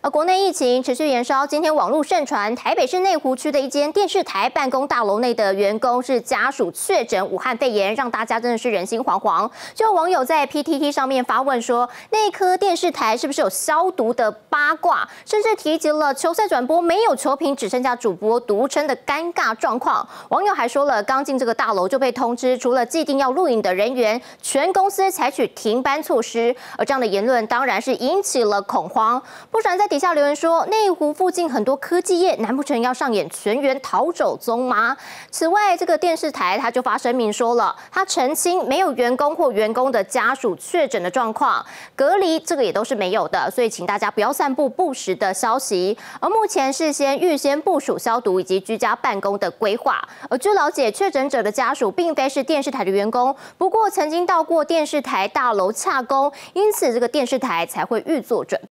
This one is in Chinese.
而国内疫情持续延烧，今天网络盛传台北市内湖区的一间电视台办公大楼内的员工是家属确诊武汉肺炎，让大家真的是人心惶惶。就有网友在 PTT 上面发问说，那颗电视台是不是有消毒的八卦，甚至提及了球赛转播没有球评，只剩下主播独撑的尴尬状况。网友还说了，刚进这个大楼就被通知，除了既定要录影的人员，全公司采取停班措施。而这样的言论当然是引起了恐慌，不少人在底下留言说，内湖附近很多科技业，难不成要上演全员逃走中吗？此外，这个电视台他就发声明说了，他澄清没有员工或员工的家属确诊的状况，隔离这个也都是没有的，所以请大家不要散布不实的消息。而目前是预先部署消毒以及居家办公的规划。而据了解，确诊者的家属并非是电视台的员工，不过曾经到过电视台大楼洽公，因此这个电视台才会预做准备。